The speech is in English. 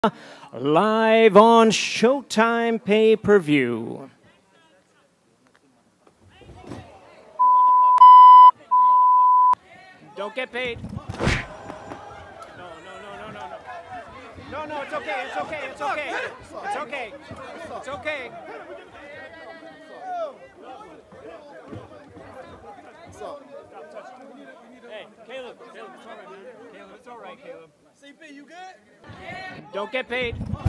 live on Showtime pay-per-view. Don't get paid. No, it's okay, it's okay, it's okay. It's okay. It's okay. Hey, Caleb, it's all right, man. Caleb, it's all right, Caleb. CP, you good? Don't get paid.